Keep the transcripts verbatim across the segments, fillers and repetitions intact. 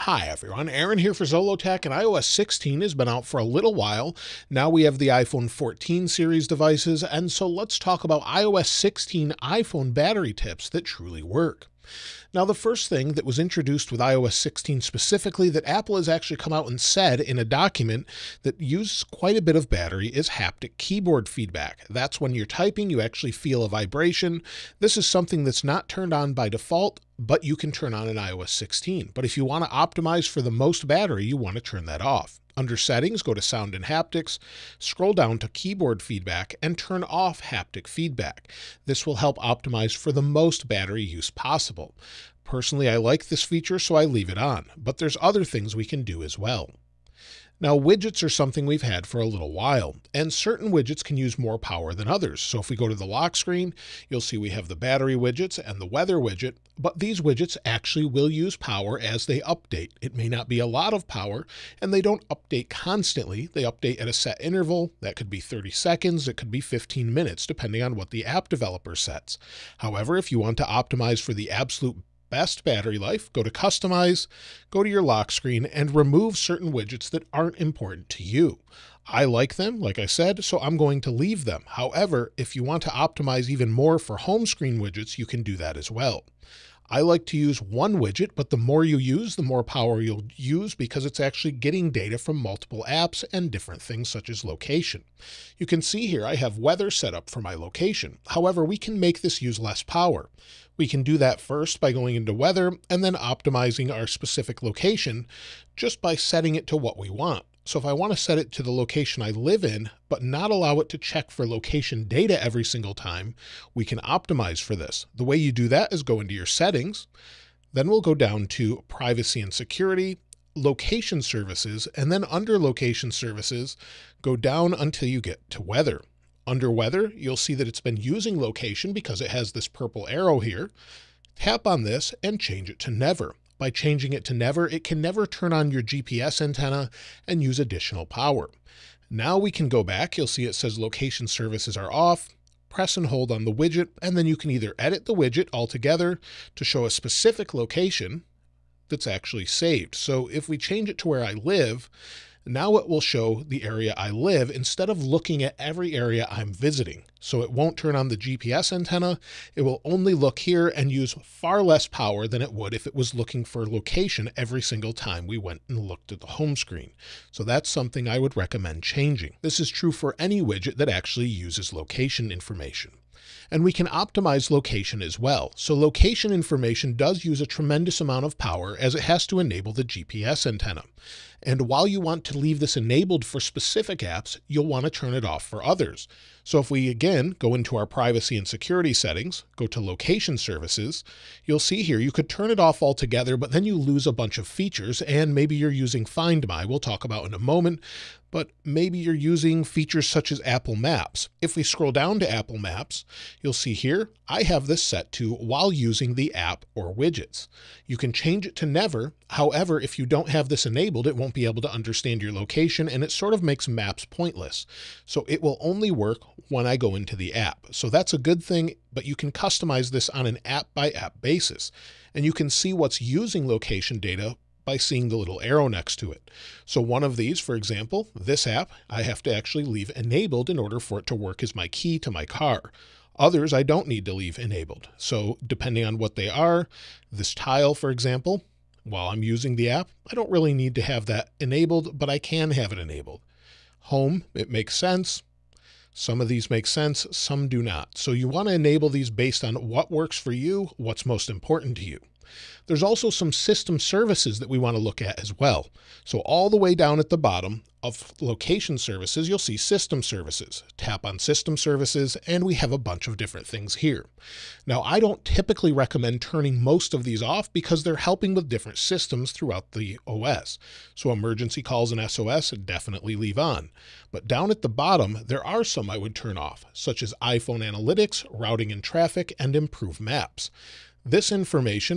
Hi everyone, Aaron here for Zollotech, and i O S sixteen has been out for a little while. Now we have the iPhone fourteen series devices, and so let's talk about i O S sixteen iPhone battery tips that truly work. Now, the first thing that was introduced with i O S sixteen specifically that Apple has actually come out and said in a document that uses quite a bit of battery is haptic keyboard feedback. That's when you're typing, you actually feel a vibration. This is something that's not turned on by default, but you can turn on in i O S sixteen. But if you want to optimize for the most battery, you want to turn that off. Under Settings, go to Sound and Haptics, scroll down to Keyboard Feedback, and turn off haptic feedback. This will help optimize for the most battery use possible. Personally, I like this feature, so I leave it on, but there's other things we can do as well. Now, widgets are something we've had for a little while, and certain widgets can use more power than others. So if we go to the lock screen, you'll see we have the battery widgets and the weather widget, but these widgets actually will use power as they update. It may not be a lot of power, and they don't update constantly. They update at a set interval. That could be thirty seconds, it could be fifteen minutes, depending on what the app developer sets. However, if you want to optimize for the absolute best battery life, go to Customize, go to your lock screen, and remove certain widgets that aren't important to you. I like them, like I said, so I'm going to leave them. However, if you want to optimize even more for home screen widgets, you can do that as well. I like to use one widget, but the more you use, the more power you'll use because it's actually getting data from multiple apps and different things such as location. You can see here I have weather set up for my location. However, we can make this use less power. We can do that first by going into weather and then optimizing our specific location just by setting it to what we want. So if I want to set it to the location I live in, but not allow it to check for location data every single time, we can optimize for this. The way you do that is go into your settings, then we'll go down to privacy and security, location services, and then under location services, go down until you get to weather. Under weather, you'll see that it's been using location because it has this purple arrow here. Tap on this and change it to never. By changing it to never, it can never turn on your G P S antenna and use additional power. Now we can go back. You'll see it says location services are off. Press and hold on the widget, and then you can either edit the widget altogether to show a specific location that's actually saved. So if we change it to where I live, now it will show the area I live instead of looking at every area I'm visiting. So it won't turn on the G P S antenna. It will only look here and use far less power than it would if it was looking for location every single time we went and looked at the home screen. So that's something I would recommend changing. This is true for any widget that actually uses location information. And we can optimize location as well. So location information does use a tremendous amount of power as it has to enable the G P S antenna. And while you want to leave this enabled for specific apps, you'll want to turn it off for others. So if we again go into our privacy and security settings, go to location services, you'll see here you could turn it off altogether, but then you lose a bunch of features, and maybe you're using Find My, we'll talk about in a moment, but maybe you're using features such as Apple Maps. If we scroll down to Apple Maps, you'll see here, I have this set to while using the app or widgets. You can change it to never. However, if you don't have this enabled, it won't be able to understand your location, and it sort of makes maps pointless. So it will only work when I go into the app. So that's a good thing, but you can customize this on an app by app basis, and you can see what's using location data by seeing the little arrow next to it. So one of these, for example, this app, I have to actually leave enabled in order for it to work as my key to my car. Others I don't need to leave enabled. So depending on what they are, this tile, for example, while I'm using the app, I don't really need to have that enabled, but I can have it enabled. Home, it makes sense. Some of these make sense, some do not. So you want to enable these based on what works for you, what's most important to you. There's also some system services that we want to look at as well. So all the way down at the bottom of location services, you'll see system services. Tap on system services, and we have a bunch of different things here. Now, I don't typically recommend turning most of these off because they're helping with different systems throughout the O S. So emergency calls and S O S, definitely leave on. But down at the bottom, there are some I would turn off, such as iPhone analytics, routing and traffic, and improve maps. This information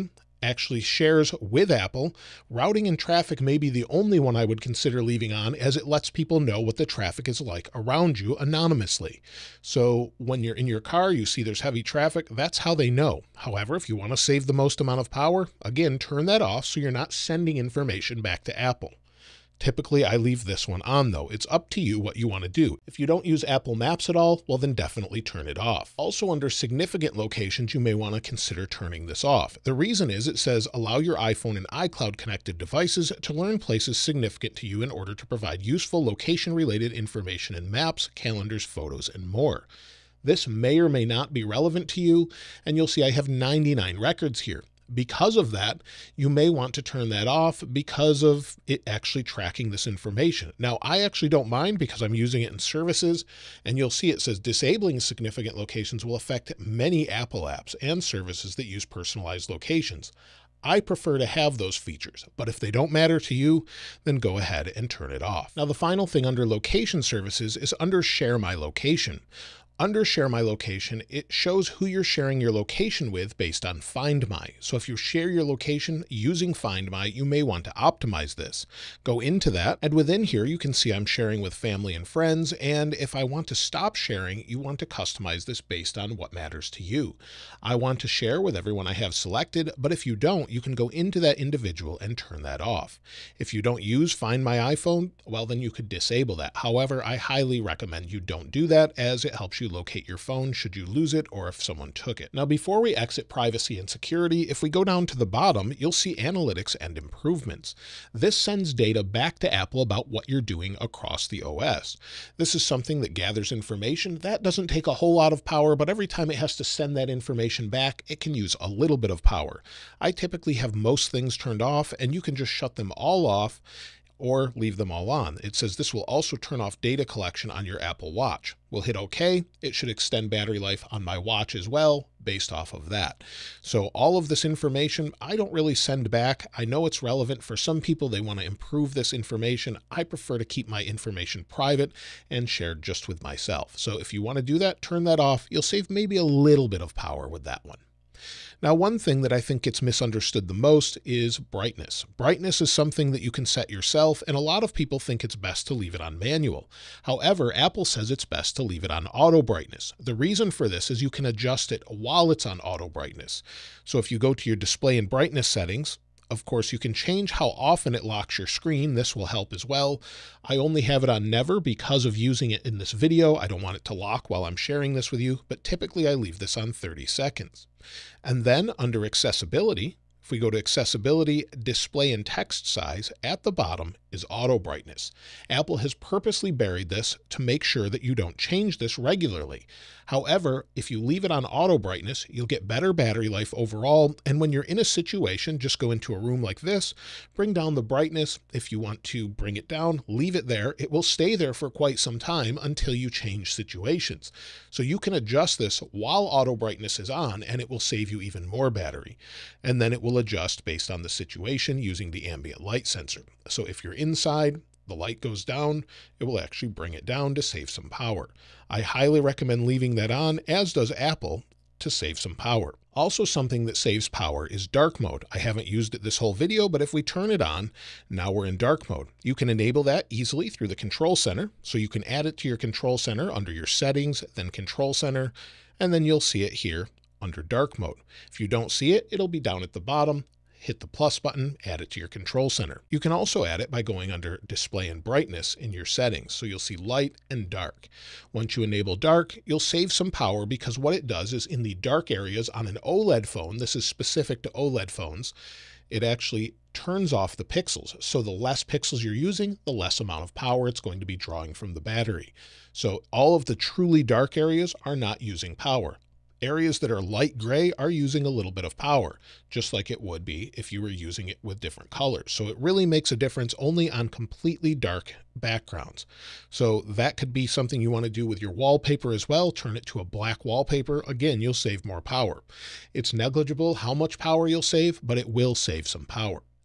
actually shares with Apple. Routing and traffic may be the only one I would consider leaving on, as it lets people know what the traffic is like around you anonymously. So when you're in your car, you see there's heavy traffic, that's how they know. However, if you want to save the most amount of power, again, turn that off so you're not sending information back to Apple. Typically, I leave this one on though. It's up to you what you want to do. If you don't use Apple Maps at all, well then definitely turn it off. Also, under significant locations, you may want to consider turning this off. The reason is it says allow your iPhone and iCloud connected devices to learn places significant to you in order to provide useful location related information in maps, calendars, photos, and more. This may or may not be relevant to you, and you'll see I have ninety-nine records here. Because of that, you may want to turn that off because of it actually tracking this information. Now, I actually don't mind because I'm using it in services, and you'll see it says disabling significant locations will affect many Apple apps and services that use personalized locations. I prefer to have those features, but if they don't matter to you, then go ahead and turn it off. Now, the final thing under location services is under Share My Location. Under Share My Location, it shows who you're sharing your location with based on Find My. So if you share your location using Find My, you may want to optimize this. Go into that, and within here, you can see I'm sharing with family and friends, and if I want to stop sharing, you want to customize this based on what matters to you. I want to share with everyone I have selected, but if you don't, you can go into that individual and turn that off. If you don't use Find My iPhone, well, then you could disable that. However, I highly recommend you don't do that, as it helps you locate your phone should you lose it or if someone took it. Now, before we exit privacy and security, if we go down to the bottom, you'll see analytics and improvements. This sends data back to Apple about what you're doing across the O S. This is something that gathers information. That doesn't take a whole lot of power, but every time it has to send that information back, it can use a little bit of power. I typically have most things turned off, and you can just shut them all off or leave them all on. It says this will also turn off data collection on your Apple Watch. We'll hit OK. It should extend battery life on my watch as well, based off of that. So all of this information, I don't really send back. I know it's relevant for some people. They want to improve this information. I prefer to keep my information private and shared just with myself. So if you want to do that, turn that off. You'll save maybe a little bit of power with that one. Now, one thing that I think gets misunderstood the most is brightness. Brightness is something that you can set yourself, and a lot of people think it's best to leave it on manual. However, Apple says it's best to leave it on auto brightness. The reason for this is you can adjust it while it's on auto brightness. So if you go to your display and brightness settings, of course, you can change how often it locks your screen. This will help as well. I only have it on never because of using it in this video. I don't want it to lock while I'm sharing this with you, but typically I leave this on thirty seconds. And then under accessibility, if we go to accessibility, display and text size, at the bottom is auto brightness. Apple has purposely buried this to make sure that you don't change this regularly. However, if you leave it on auto brightness, you'll get better battery life overall. And when you're in a situation, just go into a room like this, bring down the brightness. If you want to bring it down, leave it there. It will stay there for quite some time until you change situations. So you can adjust this while auto brightness is on, and it will save you even more battery. And then it will adjust based on the situation using the ambient light sensor. So if you're inside, the light goes down, it will actually bring it down to save some power. I highly recommend leaving that on, as does Apple, to save some power. Also, something that saves power is dark mode. I haven't used it this whole video, but if we turn it on, now we're in dark mode. You can enable that easily through the control center. So you can add it to your control center under your settings, then control center, and then you'll see it here under dark mode. If you don't see it, it'll be down at the bottom. Hit the plus button, add it to your control center. You can also add it by going under display and brightness in your settings. So you'll see light and dark. Once you enable dark, you'll save some power because what it does is in the dark areas on an OLED phone, this is specific to OLED phones, it actually turns off the pixels. So the less pixels you're using, the less amount of power it's going to be drawing from the battery. So all of the truly dark areas are not using power. Areas that are light gray are using a little bit of power, just like it would be if you were using it with different colors. So it really makes a difference only on completely dark backgrounds. So that could be something you want to do with your wallpaper as well. Turn it to a black wallpaper. Again, you'll save more power. It's negligible how much power you'll save, but it will save some power.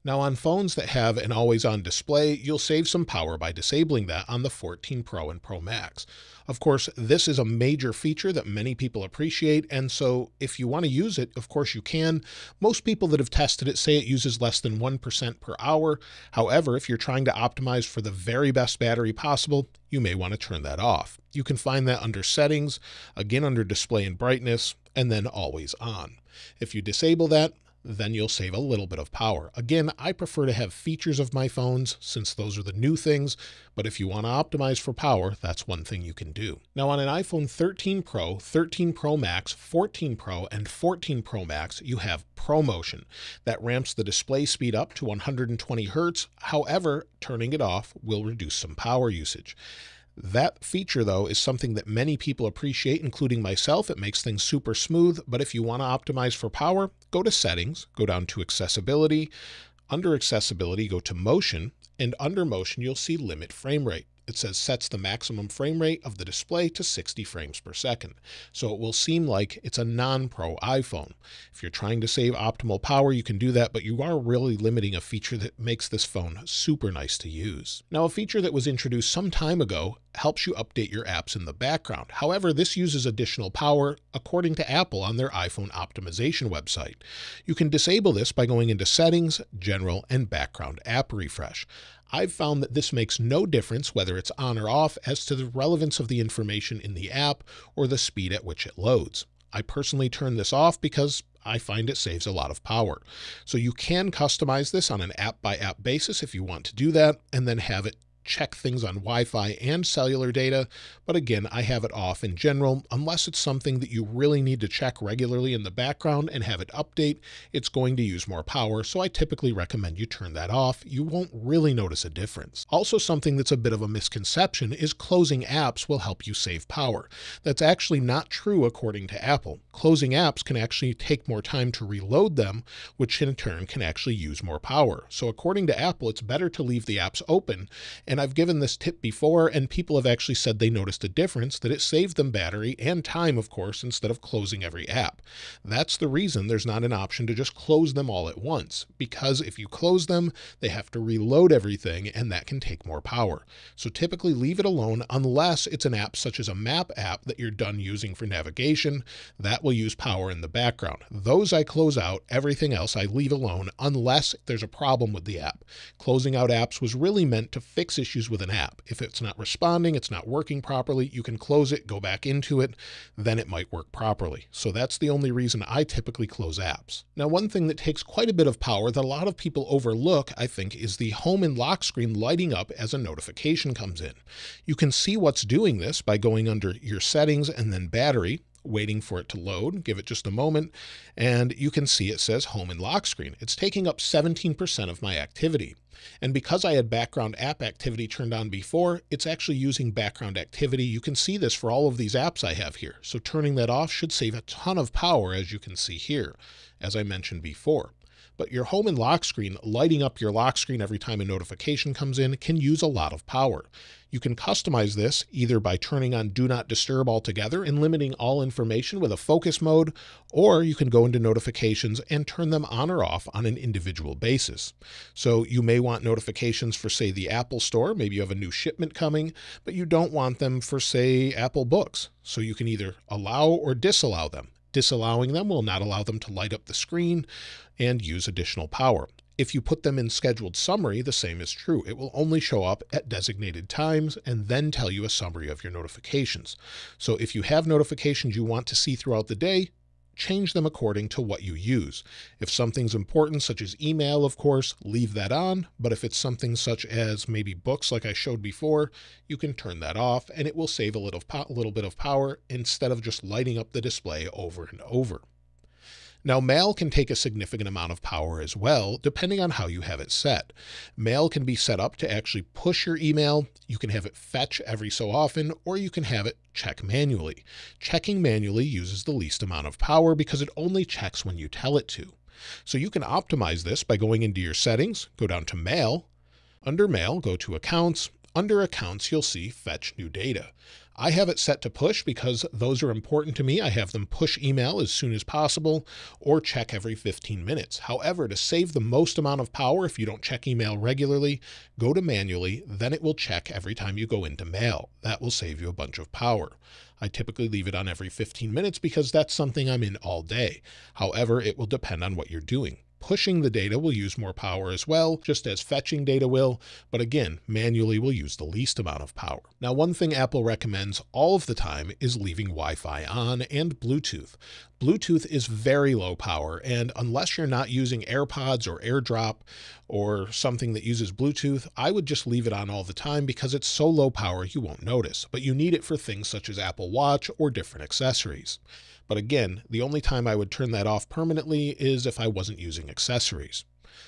Now on phones that have an always-on display, you'll save some power by disabling that on the fourteen Pro and Pro Max. Of course, this is a major feature that many people appreciate, and so if you want to use it, of course you can. Most people that have tested it say it uses less than one percent per hour. However, if you're trying to optimize for the very best battery possible, you may want to turn that off. You can find that under Settings, again under Display and Brightness, and then Always On. If you disable that, then you'll save a little bit of power. Again, I prefer to have features of my phones since those are the new things, but if you want to optimize for power, that's one thing you can do. Now on an iPhone thirteen Pro, thirteen Pro Max, fourteen Pro, and fourteen Pro Max, you have ProMotion. That ramps the display speed up to one hundred twenty hertz. However, turning it off will reduce some power usage. That feature, though, is something that many people appreciate, including myself. It makes things super smooth, but if you want to optimize for power, go to Settings, go down to Accessibility. Under Accessibility, go to Motion, and under Motion, you'll see Limit Frame Rate. It says sets the maximum frame rate of the display to sixty frames per second. So it will seem like it's a non-Pro iPhone. If you're trying to save optimal power, you can do that, but you are really limiting a feature that makes this phone super nice to use. Now, a feature that was introduced some time ago helps you update your apps in the background. However, this uses additional power according to Apple on their iPhone optimization website. You can disable this by going into Settings, General, and Background App Refresh. I've found that this makes no difference whether it's on or off as to the relevance of the information in the app or the speed at which it loads. I personally turn this off because I find it saves a lot of power. So you can customize this on an app-by-app basis if you want to do that, and then have it check things on Wi-Fi and cellular data, but again, I have it off in general. Unless it's something that you really need to check regularly in the background and have it update, it's going to use more power, so I typically recommend you turn that off. You won't really notice a difference. Also, something that's a bit of a misconception is closing apps will help you save power. That's actually not true according to Apple. Closing apps can actually take more time to reload them, which in turn can actually use more power. So according to Apple, it's better to leave the apps open, and I've given this tip before, and people have actually said they noticed a difference, that it saved them battery and time, of course, instead of closing every app. That's the reason there's not an option to just close them all at once, because if you close them, they have to reload everything, and that can take more power. So typically leave it alone unless it's an app such as a map app that you're done using for navigation. That will use power in the background. Those I close out. Everything else I leave alone unless there's a problem with the app. Closing out apps was really meant to fix issues with an app. If it's not responding, it's not working properly, you can close it, go back into it, then it might work properly. So that's the only reason I typically close apps. Now, one thing that takes quite a bit of power that a lot of people overlook, I think, is the home and lock screen lighting up as a notification comes in. You can see what's doing this by going under your settings and then battery, waiting for it to load. Give it just a moment, and you can see it says home and lock screen. It's taking up seventeen percent of my activity. And because I had background app activity turned on before, it's actually using background activity. You can see this for all of these apps I have here. So turning that off should save a ton of power, as you can see here, as I mentioned before. But your home and lock screen, lighting up your lock screen every time a notification comes in, can use a lot of power. You can customize this either by turning on Do Not Disturb altogether and limiting all information with a focus mode, or you can go into notifications and turn them on or off on an individual basis. So you may want notifications for, say, the Apple Store. Maybe you have a new shipment coming, but you don't want them for, say, Apple Books. So you can either allow or disallow them. Disallowing them will not allow them to light up the screen and use additional power. If you put them in scheduled summary, the same is true. It will only show up at designated times and then tell you a summary of your notifications. So if you have notifications you want to see throughout the day, change them according to what you use. If something's important, such as email, of course, leave that on. But if it's something such as maybe books, like I showed before, you can turn that off, and it will save a little, a little bit of power instead of just lighting up the display over and over. Now, Mail can take a significant amount of power as well, depending on how you have it set. Mail can be set up to actually push your email. You can have it fetch every so often, or you can have it check manually. Checking manually uses the least amount of power because it only checks when you tell it to. So you can optimize this by going into your settings, go down to Mail. Under Mail, go to Accounts. Under Accounts, you'll see Fetch New Data. I have it set to push because those are important to me. I have them push email as soon as possible or check every fifteen minutes. However, to save the most amount of power, if you don't check email regularly, go to manually, then it will check every time you go into mail. That will save you a bunch of power. I typically leave it on every fifteen minutes because that's something I'm in all day. However, it will depend on what you're doing. Pushing the data will use more power as well, just as fetching data will, but again, manually will use the least amount of power. Now, one thing Apple recommends all of the time is leaving Wi-Fi on and Bluetooth. Bluetooth is very low power, and unless you're not using AirPods or AirDrop or something that uses Bluetooth, I would just leave it on all the time because it's so low power you won't notice, but you need it for things such as Apple Watch or different accessories. But again, the only time I would turn that off permanently is if I wasn't using accessories.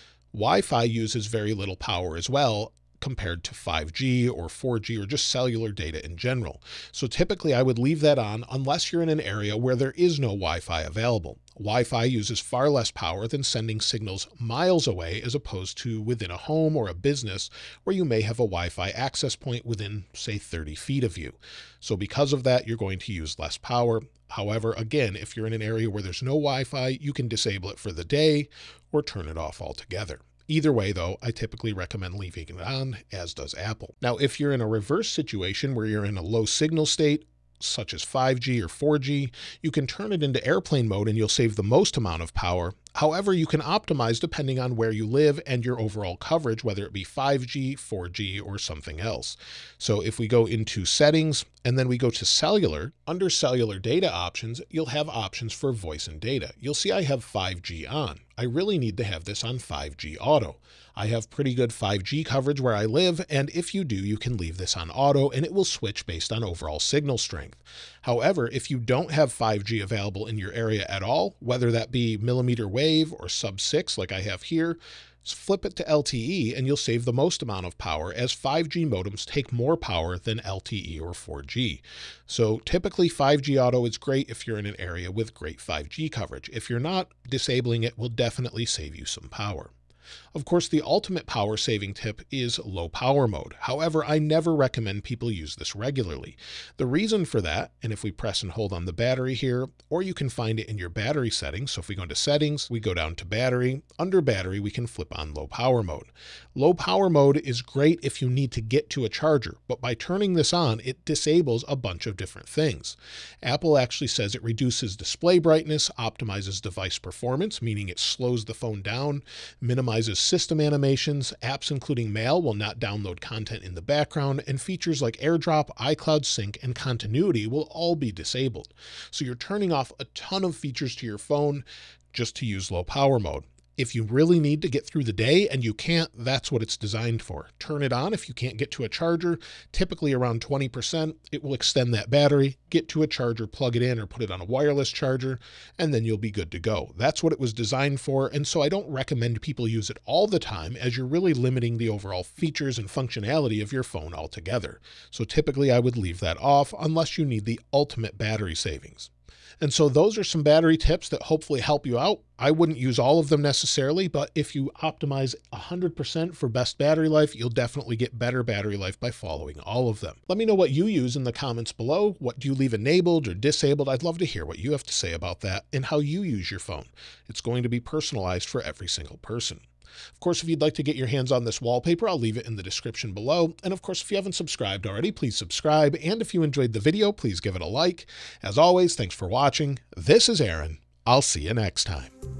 Wi-Fi uses very little power as well compared to five G or four G or just cellular data in general. So typically I would leave that on unless you're in an area where there is no Wi-Fi available. Wi-Fi uses far less power than sending signals miles away as opposed to within a home or a business where you may have a Wi-Fi access point within, say, thirty feet of you. So because of that, you're going to use less power. However, again, if you're in an area where there's no Wi-Fi, you can disable it for the day or turn it off altogether. Either way, though, I typically recommend leaving it on, as does Apple. Now, if you're in a reverse situation where you're in a low signal state, such as five G or four G, you can turn it into airplane mode and you'll save the most amount of power. However, you can optimize depending on where you live and your overall coverage, whether it be five G, four G, or something else. So if we go into settings and then we go to cellular, under cellular data options, you'll have options for voice and data. You'll see I have five G on. I really need to have this on five G auto. I have pretty good five G coverage where I live, and if you do, you can leave this on auto and it will switch based on overall signal strength. However, if you don't have five G available in your area at all, whether that be millimeter wave or sub six like I have here, flip it to L T E and you'll save the most amount of power, as five G modems take more power than L T E or four G. So typically five G auto is great if you're in an area with great five G coverage. If you're not, disabling it will definitely save you some power. Of course, the ultimate power saving tip is low power mode. However, I never recommend people use this regularly. The reason for that, and if we press and hold on the battery here, or you can find it in your battery settings. So if we go into settings, we go down to battery. Under battery, we can flip on low power mode. Low power mode is great if you need to get to a charger, but by turning this on, it disables a bunch of different things. Apple actually says it reduces display brightness, optimizes device performance, meaning it slows the phone down, minimizes system animations, apps including Mail will not download content in the background, and features like AirDrop, iCloud Sync, and Continuity will all be disabled. So you're turning off a ton of features to your phone just to use low power mode. If you really need to get through the day and you can't, that's what it's designed for. Turn it on if you can't get to a charger, typically around twenty percent. It will extend that battery, get to a charger, plug it in or put it on a wireless charger, and then you'll be good to go. That's what it was designed for, and so I don't recommend people use it all the time, as you're really limiting the overall features and functionality of your phone altogether. So typically I would leave that off unless you need the ultimate battery savings. And so those are some battery tips that hopefully help you out. I wouldn't use all of them necessarily, but if you optimize one hundred percent for best battery life, you'll definitely get better battery life by following all of them. Let me know what you use in the comments below. What do you leave enabled or disabled? I'd love to hear what you have to say about that and how you use your phone. It's going to be personalized for every single person. Of course, if you'd like to get your hands on this wallpaper, I'll leave it in the description below. And of course, if you haven't subscribed already, please subscribe. And if you enjoyed the video, please give it a like. As always, thanks for watching. This is Aaron. I'll see you next time.